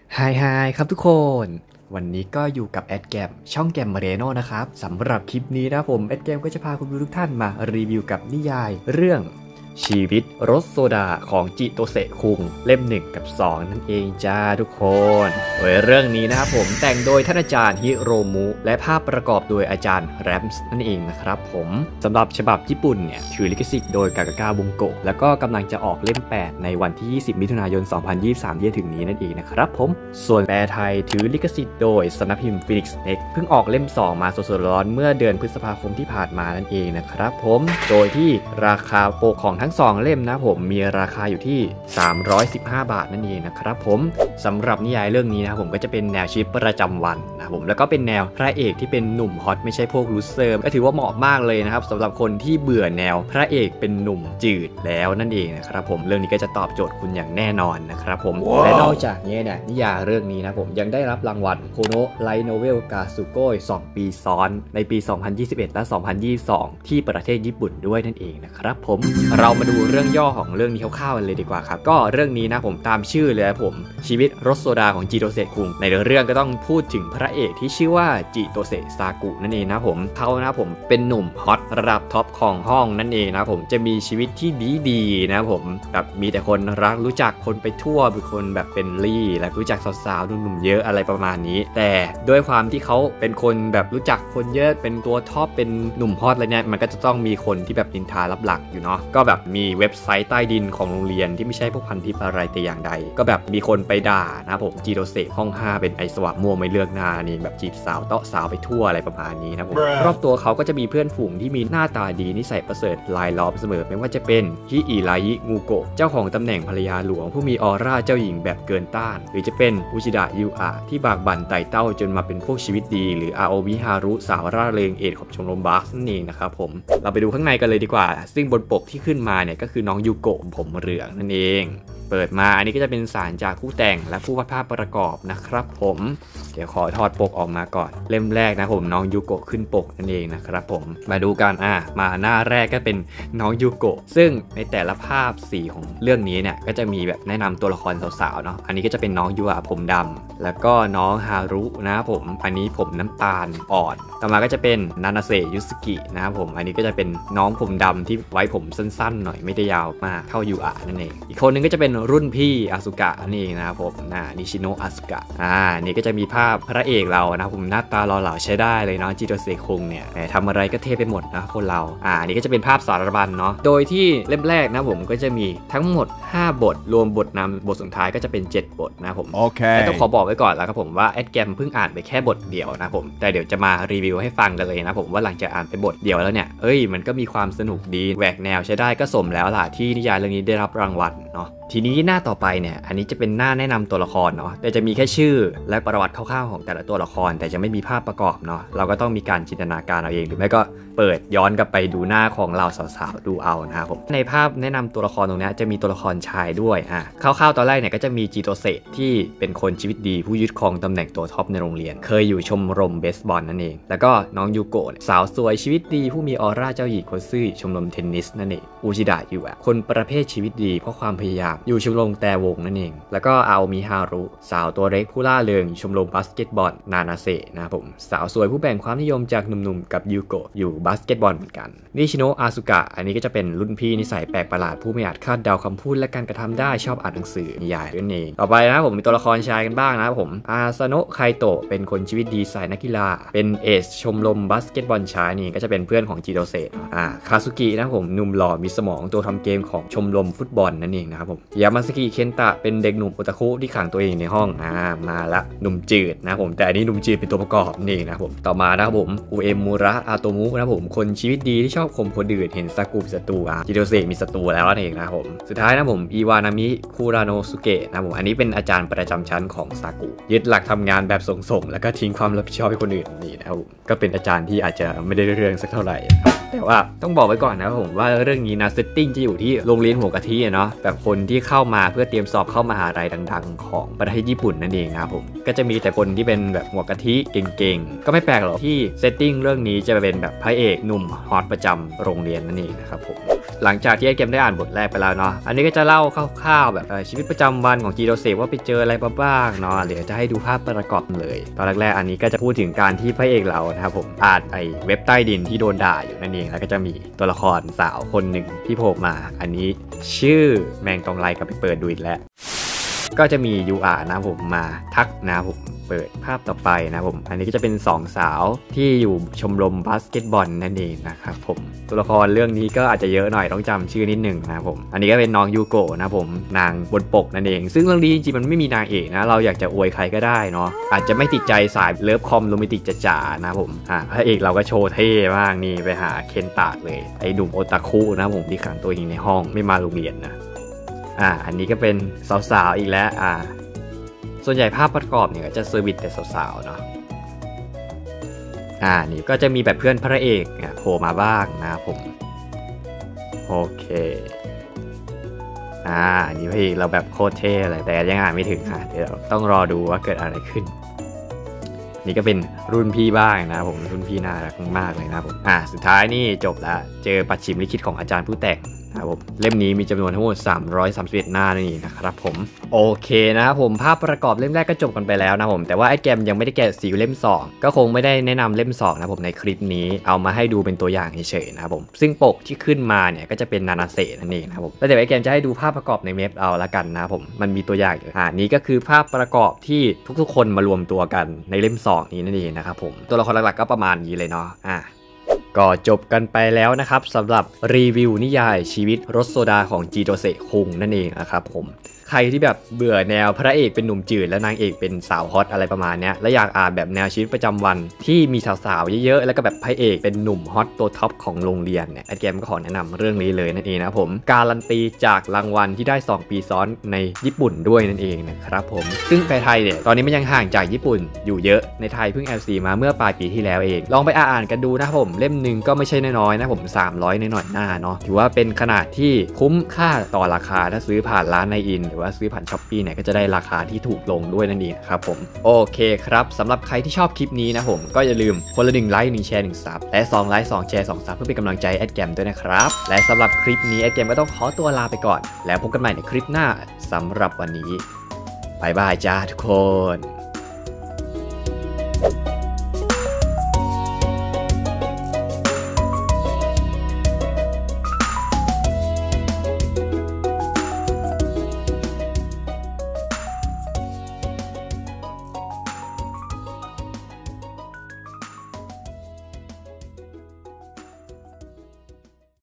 ไฮครับทุกคนวันนี้ก็อยู่กับแอดแกมช่องแกมมาเรโนนะครับสำหรับคลิปนี้นะผมแอดแกมก็จะพาคุณทุกท่านมารีวิวกับนิยายเรื่องชีวิตรสโซดาของจิโตเซะคุงเล่ม1กับ2นั่นเองจ้าทุกคนเรื่องนี้นะครับผมแต่งโดยท่านอาจารย์ฮิโรมุและภาพประกอบโดยอาจารย์แรมส์นั่นเองนะครับผมสำหรับฉบับญี่ปุ่นเนี่ยถือลิขสิทธิ์โดยกากากาบุงโกะแล้วก็กำลังจะออกเล่ม8ในวันที่20มิถุนายน2023ที่จะถึงนี้นั่นเองนะครับผมส่วนแปลไทยถือลิขสิทธิ์โดยสำนักพิมพ์ฟินิกซ์เน็กเพิ่งออกเล่ม2มาสดๆร้อนเมื่อเดือนพฤษภาคมที่ผ่านมานั่นเองนะครับผมโดยที่ราคาปกของทั้ง2เล่มนะผมมีราคาอยู่ที่315 บาทนั่นเองนะครับผมสำหรับนิยายเรื่องนี้นะผมก็จะเป็นแนวชีวิตประจำวันนะผมแล้วก็เป็นแนวพระเอกที่เป็นหนุ่มฮอตไม่ใช่พวกลูเซอร์ก็ถือว่าเหมาะมากเลยนะครับสำหรับคนที่เบื่อแนวพระเอกเป็นหนุ่มจืดแล้วนั่นเองนะครับผมเรื่องนี้ก็จะตอบโจทย์คุณอย่างแน่นอนนะครับผม และนอกจากนี้เนี่ยนิยายเรื่องนี้นะผมยังได้รับรางวัลโคโนะไลท์โนเวลกาซุโกะ2 ปีซ้อนในปี 2021 และ 2022 ที่ประเทศญี่ปุ่นด้วยนั่นเองนะครับผมเรามาดูเรื่องย่อของเรื่องนี้คร่าวๆกันเลยดีกว่าครับก็เรื่องนี้นะผมตามชื่อเลยผมชีวิตรสโซดาของจิโตเซะคุงในเรื่องก็ต้องพูดถึงพระเอกที่ชื่อว่าจิโตเซะซากุนั่นเองนะผมเขานะผมเป็นหนุ่มฮอตระดับท็อปของห้องนั่นเองนะผมจะมีชีวิตที่ดีนะผมแบบมีแต่คนรักรู้จักคนไปทั่วเป็นคนแบบเป็นลี่และรู้จักสาวๆหนุ่มๆเยอะอะไรประมาณนี้แต่ด้วยความที่เขาเป็นคนแบบรู้จักคนเยอะเป็นตัวท็อปเป็นหนุ่มฮอตอะไรเนี่ยมันก็จะต้องมีคนที่แบบนินทาลับหลังอยู่เนาะก็แบบมีเว็บไซต์ใต้ดินของโรงเรียนที่ไม่ใช่พวกพันทิปอะไรแต่อย่างใดก็แบบมีคนไปด่านะผมจิโตเซะห้อง5เป็นไอสวะม่วงไม่เลือกหน้านี่แบบจีบสาวเตาะสาวไปทั่วอะไรประมาณนี้นะผมรอบตัวเขาก็จะมีเพื่อนฝูงที่มีหน้าตาดีนิสัยประเสริฐรายล้อมเสมอไม่ว่าจะเป็นฮิอิรายิงูโกะเจ้าของตำแหน่งภรรยาหลวงผู้มีออร่าเจ้าหญิงแบบเกินต้านหรือจะเป็นอุชิดะยูอะที่บากบั่นไต่เต้าจนมาเป็นพวกชีวิตดีหรืออาโอมิฮารุสาวร่าเริงเอกของชมรมบาสนั่นเองนะครับผมเราไปดูข้างในกันเลยดีกว่าซึ่งบนปกที่ขึ้นมาเนี่ยก็คือน้องยูโกะผมเหลืองนั่นเองเปิดมาอันนี้ก็จะเป็นสารจากผู้แต่งและผู้วาดภาพประกอบนะครับผมเดี๋ยวขอถอดปกออกมาก่อนเล่มแรกนะผมน้องยูโกะขึ้นปกนั่นเองนะครับผมมาดูกันมาหน้าแรกก็เป็นน้องยูโกะซึ่งในแต่ละภาพสีของเรื่องนี้เนี่ยก็จะมีแบบแนะนำตัวละครสาวๆเนาะอันนี้ก็จะเป็นน้องยูอะผมดำแล้วก็น้องฮารุนะครับผมอันนี้ผมน้ำตาลอ่อนต่อมาก็จะเป็นนานาเซยุสกินะครับผมอันนี้ก็จะเป็นน้องผมดำที่ไว้ผมสั้นๆหน่อยไม่ได้ยาวมากเท่ายูอะนั่นเองอีกคนนึงก็จะเป็นรุ่นพี่อาสุกะนั่นเองนะครับผมนิชิโนะอาสุกะนี่ก็จะมีภาพพระเอกเรานะผมหน้าตาหล่อเหลาใช้ได้เลยเนาะจิโตเซะคุงเนี่ยทำอะไรก็เท่ไปหมดนะคนเรานี่ก็จะเป็นภาพสารบัญเนาะโดยที่เล่มแรกนะผมก็จะมีทั้งหมด5 บทรวมบทนำบทสุดท้ายก็จะเป็น7 บทนะผมโอเคแต่ต้องขอบอกไว้ก่อนแล้วครับผมว่าแอดแกมเพิ่งอ่านไปแค่บทเดียวนะผมแต่เดี๋ยวจะมารีวิวให้ฟังกันเลยนะผมว่าหลังจากอ่านไปบทเดียวแล้วเนี่ยมันก็มีความสนุกดีแหวกแนวใช้ได้ก็สมแล้วล่ะที่นิยายเรื่องนี้ได้รับรางวัลเนาะทีนี้หน้าต่อไปเนี่ยอันนี้จะเป็นหน้าแนะนำตัวละครเนาะแต่จะมีแค่ชื่อและประวัติคร่าวๆของแต่ละตัวละครแต่จะไม่มีภาพประกอบเนาะเราก็ต้องมีการจินตนาการเอาเองหรือไม่ก็เปิดย้อนกลับไปดูหน้าของเราสาวๆดูเอานะครับผมในภาพแนะนำตัวละครตรงนี้จะมีตัวละครชายด้วยคร่าวๆตอนแรกเนี่ยก็จะมีจิโตเซะที่เป็นคนชีวิตดีผู้ยึดครองตำแหน่งตัวท็อปในโรงเรียนเคยอยู่ชมรมเบสบอลนั่นเองแล้วก็น้องยูโกะสาวสวยชีวิตดีผู้มีออร่าเจ้าหญิงคนซื่อชมรมเทนนิสนั่นเองอุชิดะยูอะคนประเภทชีวิตดีเพราะความพยายามอยู่ชมรมแต่วงนั่นเองแล้วก็อาโอมิฮารุสาวตัวเล็กผู้ล่าเริงชมรมบาสเกตบอลนานาเซะนะครับผมสาวสวยผู้แบ่งความนิยมจากหนุ่มๆกับยูโกะอยู่บาสเกตบอลเหมือนกันนิชิโนะอาสุกะอันนี้ก็จะเป็นรุ่นพี่นิสัยแปลกประหลาดผู้ไม่อาจคาดเดาคำพูดและการกระทำได้ชอบอ่านหนังสือนิยายนั่นเองต่อไปนะผมมีตัวละครชายกันบ้างนะครับผมอาซาโนะไคโตะเป็นคนชีวิตดีสายนักกีฬาเป็นเอสชมรมบาสเกตบอลชายนี่ก็จะเป็นเพื่อนของจิโตเซะคาซุกินะผมหนุ่มหล่อมีสมองตัวทำเกมของชมรมฟุตบอลนั่นเองนะครับผมยามาสกิเคนตะเป็นเด็กหนุ่มโอตาคุที่ขังตัวเองในห้องมาละหนุ่มจืดนะผมแต่อันนี้หนุ่มจืดเป็นตัวประกอบนี่นะครับผมต่อมานะครับผมอุเอมูระอาโตมุนะครับผมคนชีวิตดีที่ชอบข่มคนอื่นเห็นซากุศัตรูจิโตเซะมีศัตรูแล้วนั่นเองนะครับผมสุดท้ายนะผมอิวานามิคุราโนสุเกะนะผมอันนี้เป็นอาจารย์ประจำชั้นของซากุยึดหลักทำงานแบบส่งแล้วก็ทิ้งความรับผิดชอบให้คนอื่นนี่นะครับผมก็เป็นอาจารย์ที่อาจจะไม่ได้เรื่องสักเท่าไหร่แต่ว่าต้องบอกไว้ก่อนนะผมว่าเรื่องนี้นะเซตติ้งจะอยู่ที่โรงเรียนหัวกะทิเนาะแบบคนที่เข้ามาเพื่อเตรียมสอบเข้ามหาลัยดังๆของประเทศญี่ปุ่นนั่นเองนะครับผมก็จะมีแต่คนที่เป็นแบบหัวกะทิเก่งๆก็ไม่แปลกหรอกที่เซตติ้งเรื่องนี้จะเป็นแบบพระเอกหนุ่มฮอตประจำโรงเรียนนั่นเองนะครับผมหลังจากที่เกมได้อ่านบทแรกไปแล้วเนาะอันนี้ก็จะเล่าคร่าวๆแบบชีวิตประจำวันของจิโรเซว่าไปเจออะไรบ้างเนาะเดี๋ยวจะให้ดูภาพประกอบเลยตอนแรกๆอันนี้ก็จะพูดถึงการที่พระเอกเรานะครับผมอ่านเว็บใต้ดินที่โดนด่าอยู่นั่นเองแล้วก็จะมีตัวละครสาวคนหนึ่งที่โผล่มาอันนี้ชื่อแมงตองไรกับไปเปิดดูอีกแล้วก็จะมียูอานะผมมาทักนะผมเปิดภาพต่อไปนะผมอันนี้ก็จะเป็น2สาวที่อยู่ชมรมบาสเกตบอลนั่นเองนะครับผมตัวละครเรื่องนี้ก็อาจจะเยอะหน่อยต้องจำชื่อนิดหนึ่งนะผมอันนี้ก็เป็นน้องยูโกะนะผมนางบนปกนั่นเองซึ่งเรื่องนี้จริงๆมันไม่มีนางเอกนะเราอยากจะอวยใครก็ได้เนาะอาจจะไม่ติดใจสายเลิฟคอมโรแมนติกจ๋าๆนะผมพระเอกเราก็โชว์เท่มากนี่ไปหาเคนตะเลยไอ้หนุ่มโอตาคุนะผมที่ขังตัวเองในห้องไม่มาโรงเรียนนะอันนี้ก็เป็นสาวๆอีกแล้วส่วนใหญ่ภาพประกอบเนี่ยก็จะเซอร์วิสแต่สาวๆเนาะนี่ก็จะมีแบบเพื่อนพระเอกเนี่ยโผล่มาบ้างนะผมโอเคอันนี้พระเอกเราแบบโคตรเท่เลยแต่ยังอ่านไม่ถึงเดี๋ยวต้องรอดูว่าเกิดอะไรขึ้นนี่ก็เป็นรุ่นพี่บ้างนะผมรุ่นพี่น่ารักมากเลยนะผมสุดท้ายนี่จบแล้วเจอปัจฉิมลิขิตของอาจารย์ผู้แต่งนะครับผมเล่มนี้มีจำนวนทั้งหมด331หน้านี่นะครับผมโอเคนะครับผมภาพประกอบเล่มแรกก็จบกันไปแล้วนะผมแต่ว่าไอ้แกมยังไม่ได้แกะสีเล่ม2ก็คงไม่ได้แนะนำเล่ม2นะผมในคลิปนี้เอามาให้ดูเป็นตัวอย่างเฉยๆนะครับผมซึ่งปกที่ขึ้นมาเนี่ยก็จะเป็นนานาเซนั่นเองนะครับผมแล้วเดี๋ยวไอ้แกมจะให้ดูภาพประกอบในเว็บเอาละกันนะครับผมมันมีตัวอย่างอยู่นี้ก็คือภาพประกอบที่ทุกๆคนมารวมตัวกันในเล่ม2นี้นั่นเองนะครับผมตัวละครหลักๆก็ประมาณนี้เลยเนาะก็จบกันไปแล้วนะครับสำหรับรีวิวนิยายชีวิตรสโซดาของจิโรเซคุงนั่นเองนะครับผมใครที่แบบเบื่อแนวพระเอกเป็นหนุ่มจืดและนางเอกเป็นสาวฮอตอะไรประมาณนี้และอยากอ่านแบบแนวชีวิตประจำวันที่มีสาวๆเยอะๆแล้วก็แบบพระเอกเป็นหนุ่มฮอตตัวท็อปของโรงเรียนเนี่ยเกมก็ขอแนะนำเรื่องนี้เลยนั่นเองนะผมการันตีจากรางวัลที่ได้2 ปีซ้อนในญี่ปุ่นด้วยนั่นเองนะครับผมซึ่งในไทยเนี่ยตอนนี้มันยังห่างจากญี่ปุ่นอยู่เยอะในไทยเพิ่ง LC มาเมื่อปลายปีที่แล้วเองลองไปอ่านกันดูนะผมเล่มนึงก็ไม่ใช่น้อยๆนะผม300หน่อยๆหน้าเนาะถือว่าเป็นขนาดที่คุ้มค่าต่อราคาถ้าซื้อผ่านร้านในอินหรือว่าซื้อผ่านช้อปปี้เนี่ยก็จะได้ราคาที่ถูกลงด้วยนั่นเองครับผมโอเคครับสำหรับใครที่ชอบคลิปนี้นะผมก็อย่าลืมคนละ1 ไลค์1 แชร์1 ซับและ2 ไลค์2 แชร์2 ซับเพื่อเป็นกำลังใจแอดแกมด้วยนะครับและสำหรับคลิปนี้แอดแกมก็ต้องขอตัวลาไปก่อนแล้วพบกันใหม่ในคลิปหน้าสำหรับวันนี้บ๊ายบายจ้าทุกคน